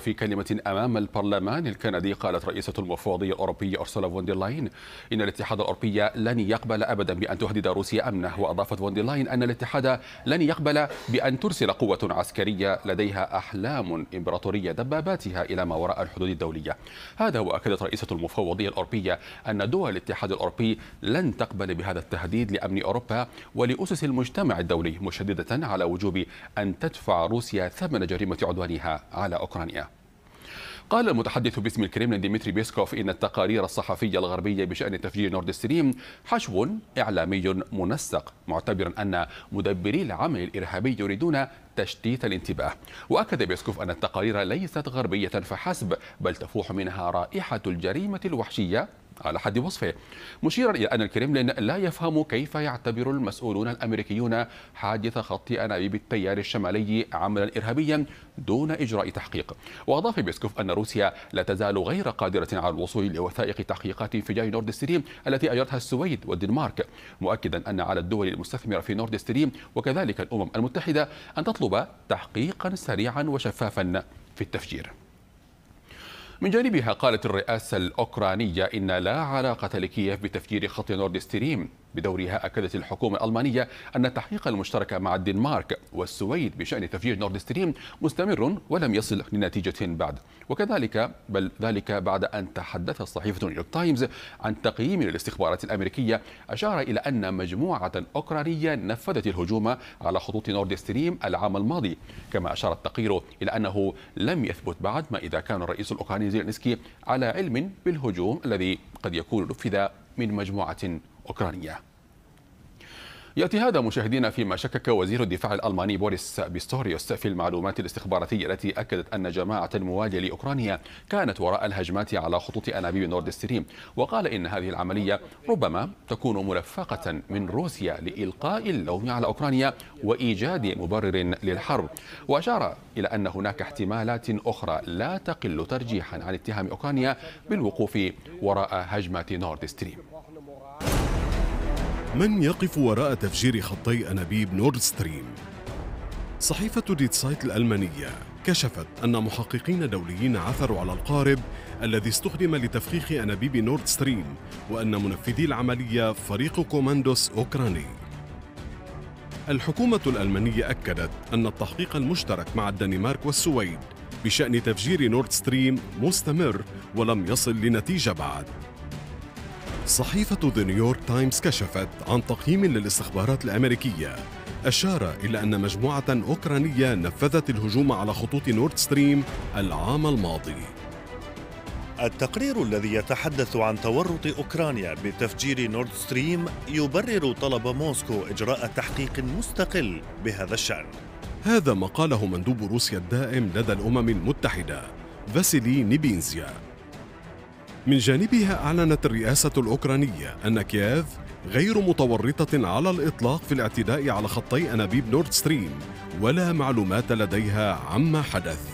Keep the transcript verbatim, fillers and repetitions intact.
وفي كلمة أمام البرلمان الكندي قالت رئيسة المفوضية الأوروبية أرسولا فون دير لاين إن الاتحاد الأوروبي لن يقبل أبدا بأن تهدد روسيا أمنه. وأضافت فون دير لاين أن الاتحاد لن يقبل بأن ترسل قوة عسكرية لديها أحلام إمبراطورية دباباتها إلى ما وراء الحدود الدولية. هذا وأكدت رئيسة المفوضية الأوروبية أن دول الاتحاد الأوروبي لن تقبل بهذا التهديد لأمن أوروبا ولأسس المجتمع الدولي، مشددة على وجوب أن تدفع روسيا ثمن جريمة عدوانها على أوكرانيا. قال المتحدث باسم الكريملين ديمتري بيسكوف إن التقارير الصحفية الغربية بشأن تفجير نورد ستريم حشو إعلامي منسق، معتبرا أن مدبري العمل الإرهابي يريدون تشتيت الانتباه. وأكد بيسكوف أن التقارير ليست غربية فحسب، بل تفوح منها رائحة الجريمة الوحشية على حد وصفه، مشيرا إلى أن الكريملين لا يفهم كيف يعتبر المسؤولون الأمريكيون حادث خط أنابيب التيار الشمالي عملا إرهابيا دون إجراء تحقيق. وأضاف بيسكوف أن روسيا لا تزال غير قادرة على الوصول لوثائق تحقيقات انفجار نورد ستريم التي أجرتها السويد والدنمارك، مؤكدا أن على الدول المستثمرة في نورد ستريم وكذلك الأمم المتحدة أن تطلب تحقيقا سريعا وشفافا في التفجير. من جانبها قالت الرئاسة الأوكرانية إن لا علاقة لكييف بتفجير خط نورد ستريم. بدورها أكدت الحكومة الألمانية أن التحقيق المشترك مع الدنمارك والسويد بشأن تفجير نورد ستريم مستمر ولم يصل لنتيجة بعد، وكذلك بل ذلك بعد أن تحدثت صحيفة نيويورك تايمز عن تقييم للاستخبارات الأمريكية أشار إلى أن مجموعة أوكرانية نفذت الهجوم على خطوط نورد ستريم العام الماضي. كما أشار التقرير إلى أنه لم يثبت بعد ما إذا كان الرئيس الأوكراني زيلينسكي على علم بالهجوم الذي قد يكون نفذ من مجموعة أوكرانية. يأتي هذا مشاهدينا فيما شكك وزير الدفاع الألماني بوريس بيستوريوس في المعلومات الاستخباراتية التي أكدت أن جماعة موالية لأوكرانيا كانت وراء الهجمات على خطوط أنابيب نورد ستريم، وقال إن هذه العملية ربما تكون مرفقة من روسيا لإلقاء اللوم على أوكرانيا وإيجاد مبرر للحرب. وأشار إلى أن هناك احتمالات أخرى لا تقل ترجيحا عن اتهام أوكرانيا بالوقوف وراء هجمات نورد ستريم. من يقف وراء تفجير خطي أنابيب نورد ستريم؟ صحيفة دي سايت الألمانية كشفت أن محققين دوليين عثروا على القارب الذي استخدم لتفخيخ أنابيب نورد ستريم، وأن منفذي العملية فريق كوماندوس أوكراني. الحكومة الألمانية أكدت أن التحقيق المشترك مع الدنمارك والسويد بشأن تفجير نورد ستريم مستمر ولم يصل لنتيجة بعد. صحيفة ذا نيويورك تايمز كشفت عن تقييم للاستخبارات الأمريكية أشار إلى أن مجموعة أوكرانية نفذت الهجوم على خطوط نورد ستريم العام الماضي. التقرير الذي يتحدث عن تورط أوكرانيا بتفجير نورد ستريم يبرر طلب موسكو إجراء تحقيق مستقل بهذا الشأن. هذا ما قاله مندوب روسيا الدائم لدى الأمم المتحدة فاسيلي نيبينزيا. من جانبها أعلنت الرئاسة الأوكرانية أن كييف غير متورطة على الإطلاق في الاعتداء على خطي أنابيب نورد ستريم ولا معلومات لديها عما حدث.